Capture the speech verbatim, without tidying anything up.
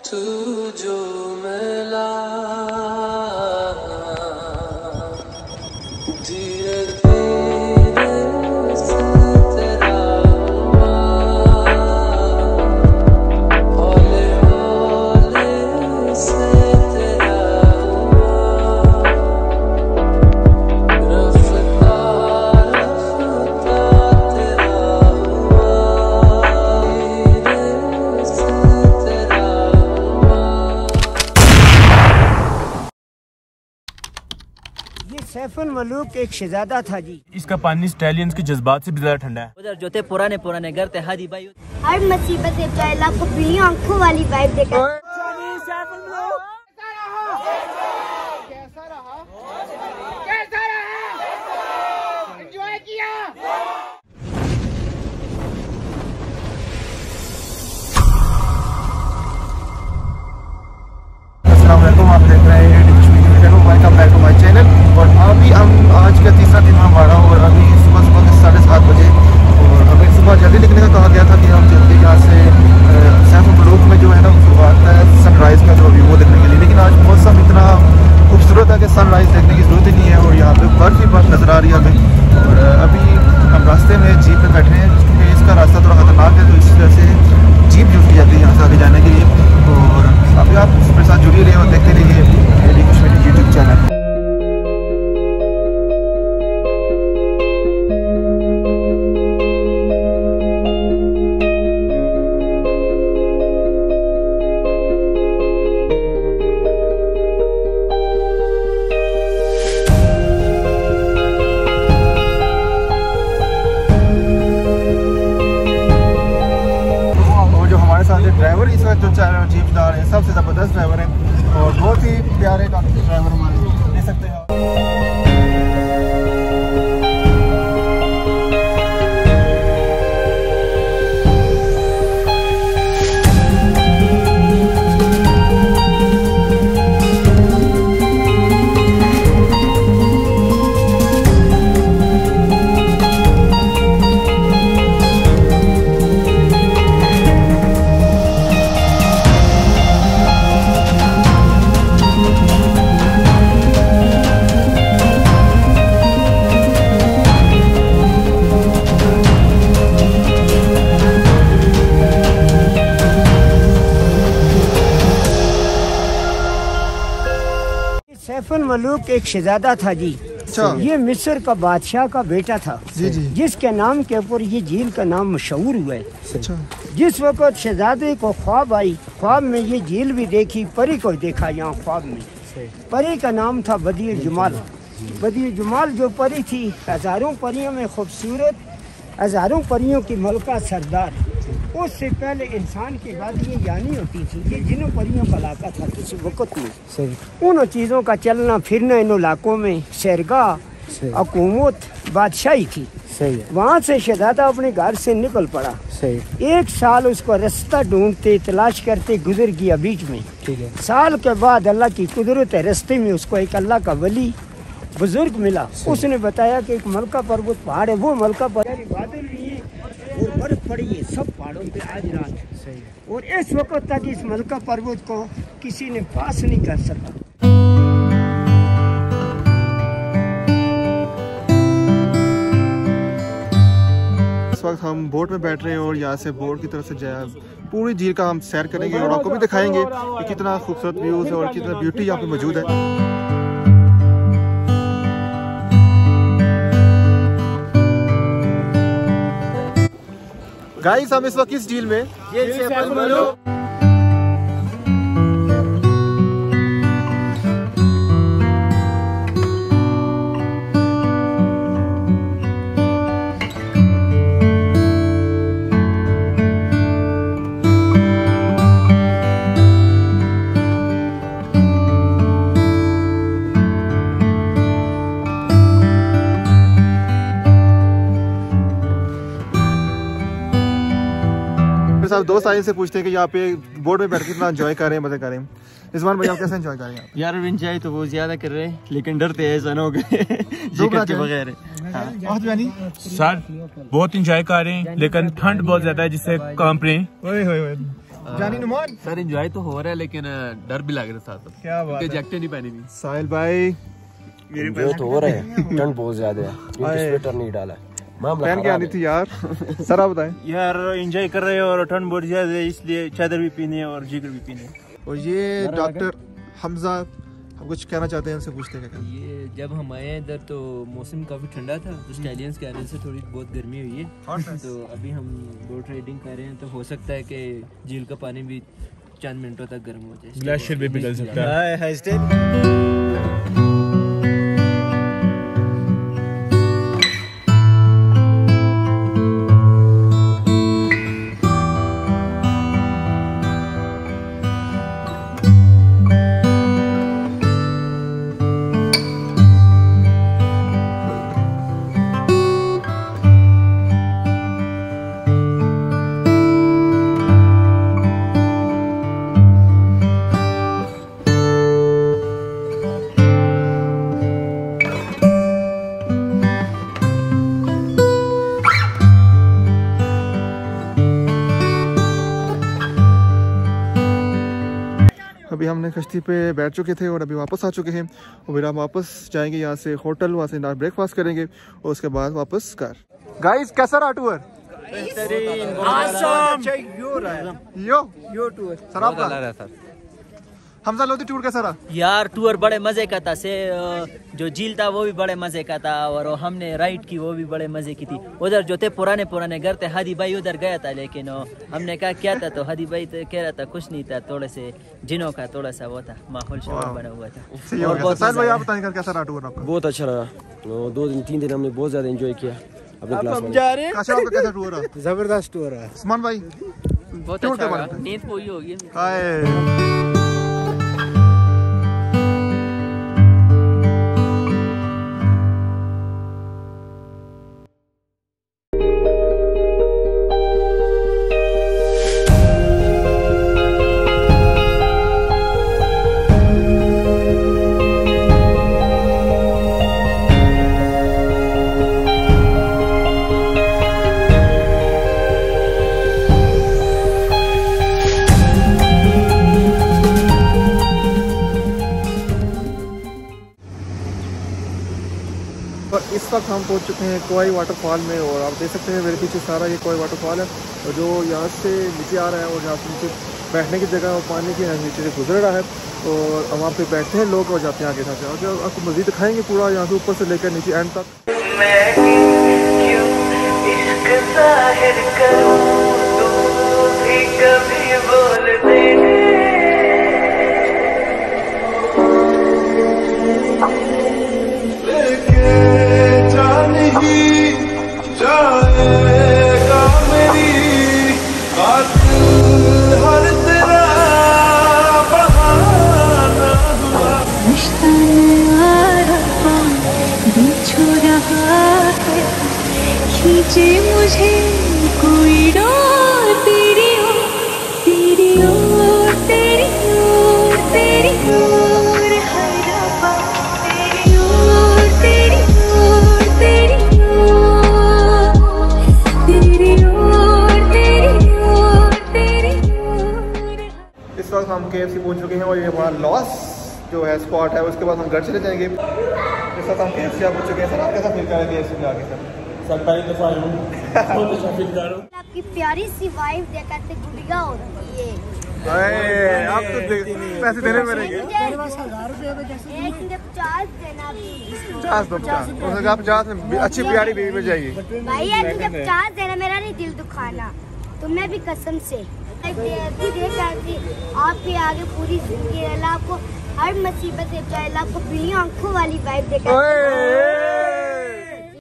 तू जो मिला धीरे धीरे से तेरा हुआ, हौले हौले से तेरा हुआ, रफ्ता रफ्ता तेरा हुआ, धीरे से तेरा हुआ। ये सैफुल मलूक एक शहजादा था जी। इसका पानी स्टैलियंस के जज्बात से भी ज्यादा ठंडा है। उधर जो थे पुराने पुराने घर थे हादी भाई, हर मुसीबत से पहला को पीली आंखों वाली वाइब देखा। अस्सलामुअलैकुम, आप देख रहे हैं welcome back to my channel. और अभी हम आज का तीसरा दिन हमारा और अभी सुबह सुबह के साढ़े सात बजे और हमें सुबह जल्दी निकलने का कहा गया था कि हम जल्दी यहाँ से सैफुल मलूक में जो है ना शुरुआत है सनराइज़ का जो व्यू वो देखने के लिए। लेकिन आज मौसम इतना खूबसूरत है कि सनराइज़ देखने की ज़रूरत ही नहीं है और यहाँ पे बर्फ़ ही बर्फ़ नज़र आ रही है हमें। और अभी हम रास्ते में जीप पे बैठे हैं क्योंकि इसका रास्ता थोड़ा खतरनाक है, तो इस वजह से जीप यूज़ की जाती है यहाँ से आगे जाने के लिए। और अभी आप मेरे साथ जुड़े रहिए और देखते रहिए मेरी कश्मीरी यूट्यूब चैनल। ड्राइवर इस वक्त जो जीप चला रहे हैं सबसे ज़बरदस्त ड्राइवर हैं और बहुत ही प्यारे ड्राइवर हमारे ले सकते हैं। सैफुल मलूक एक शहजादा था जी। ये मिस्र का बादशाह का बेटा था जी जी। जिसके नाम के ऊपर ये झील का नाम मशहूर हुआ है। अच्छा। जिस जिस वक्त शहजादे को ख्वाब आई, ख्वाब में ये झील भी देखी, परी को देखा यहाँ ख्वाब में। परी का नाम था बदिय जुमाल। बदिय जुमाल जो परी थी हजारों परियों में खूबसूरत, हजारों परियों की मलका सरदार। उससे पहले इंसान की बात ये जानी होती थी, ये जिनों परियों का इलाका था किसी वक्त में। सही। उन चीज़ों का चलना फिरना इन इलाकों में शहरगाह, हुकूमत, बादशाही थी। सही। वहाँ से शहजादा अपने घर से निकल पड़ा। सही। एक साल उसको रास्ता ढूंढते तलाश करते गुजर गया बीच में। ठीक है। साल के बाद अल्लाह की कुदरत है, रास्ते में उसको एक अल्लाह का वली बुजुर्ग मिला। उसने बताया कि एक मलका पर्वत पहाड़ है, वो मलका पर्वत बादल भी है और बर्फ पड़ी है सब पहाड़ों पे आज रात। सही है। और इस वक्त तक इस मलका पर्वत को किसी ने पास नहीं कर सका। इस वक्त हम बोट में बैठ रहे हैं और यहाँ से बोट की तरफ से जाए पूरी झील का हम सैर करेंगे और आपको भी दिखाएंगे कि कितना खूबसूरत व्यूज़ है और कितना ब्यूटी यहाँ पे मौजूद है। गाइस हम इस वक्त किस झील में? ये सैफुल मलूक। साहब दोस्त आए से पूछते हैं कि यहाँ पे बोर्ड में बैठ के कितना एंजॉय कर रहे हैं, मजे कर रहे हैं। रिजवान भाई आप कैसे एंजॉय कर रहे हैं? यार एंजॉय तो बहुत ज्यादा कर रहे हैं लेकिन डरते हैं ऐसा ना हो गए के बगैर। सर बहुत इंजॉय कर रहे हैं लेकिन ठंड बहुत ज्यादा है जिससे कांप रहे हैं। जानी नुमान सर एंजॉय तो हो रहा है लेकिन डर भी लग रहा है साथ। क्या बात है, जैकेट नहीं पहनी हुई। साहिल भाई जो तो हो रहा है ठंड बहुत ज्यादा है, स्वेटर नहीं डाला, मामला पहन के आनी थी यार। सर आप बताएं। यार एंजॉय कर रहे हो और ठंड बहुत ज्यादा है इसलिए चादर भी पीने और जिगर भी पीने। और ये डॉक्टर हमजा हम कुछ कहना चाहते हैं, उनसे पूछते हैं क्या। ये जब हम आए इधर तो मौसम काफ़ी ठंडा था, तो स्टैलियंस के आने से थोड़ी बहुत गर्मी हुई है। तो अभी हम बोट राइडिंग कर रहे हैं, तो हो सकता है कि झील का पानी भी चंद मिनटों तक गर्म हो जाए, ग्लेशियर भी पिघल सकता है। अभी हमने कश्ती पे बैठ चुके थे और अभी वापस आ चुके हैं और फिर हम वापस जाएंगे यहाँ से होटल, वहाँ से ब्रेकफास्ट करेंगे और उसके बाद वापस घर। गाइस कैसा रहा tour? Yo yo tour sir आपका हमजा लोधी टूर कैसा रहा? यार टूर बड़े मजे का था, से जो झील था वो भी बड़े मजे का था और हमने राइड की वो भी बड़े मजे की थी। उधर जो थे पुराने पुराने घर थे, हादी भाई उधर गया था लेकिन हमने कहा क्या था, तो हादी भाई तो कह रहा था कुछ नहीं था, थोड़े से जिनों का थोड़ा सा वो था, माहौल बना हुआ था। भाई आप बताएं कैसा रहा टूर आपका? बहुत अच्छा रहा, दो दिन तीन दिन हमने बहुत ज्यादा एंजॉय किया। अब हम जा रहे हैं। आपका कैसा टूर रहा? जबरदस्त टूर रहा। उस्मान भाई बहुत अच्छा, नींद पूरी होगी। इस वक्त हम पहुंच चुके हैं कोई वाटरफॉल में और आप देख सकते हैं मेरे पीछे सारा ये कोई वाटरफॉल है और जो यहाँ से नीचे आ रहा है और यहाँ से नीचे बैठने की जगह और पानी के नीचे से गुजर रहा है और वहाँ पे बैठते हैं लोग और जाते हैं आगे जाते हैं। और आपको मज़ीद दिखाएंगे पूरा यहाँ से ऊपर से लेकर नीचे एंड तक। खींचे मुझे कोई डोर तेरी ओर तेरी ओर तेरी ओर तेरी ओर हरपा तेरी ओर तेरी ओर तेरी ओर तेरी ओर तेरी ओर तेरी ओर। इस वक्त हम के एफ सी पहुँच चुके हैं और ये हमारा लॉस जो है स्पॉट है, उसके बाद हम घर चले जाएंगे। इस वक्त हम के एफ सी पहुँच चुके हैं। सर आप कैसा फील कर रहे हैं के एफ सी में आगे? सर सर पहली दफा आया हूँ, बहुत अच्छा फील कर रहा हूँ। आपकी प्यारी सी वाइफ देखा तो गुड़िया होती है। अरे आप तो पैसे देने में रहेंगे। एक ने पचास देना पचास दो पचास उसने पचास में अच्छी प्यारी बीवी मिल जाएगी। भाई एक ने पचास देना, मेरा नहीं दिल दुखाना, तुम्हें भी कसम से आपके आगे पूरी जिंदगी आपको हर मुसीबत से आपको बिल्ली आंखों वाली वाइफ देखा।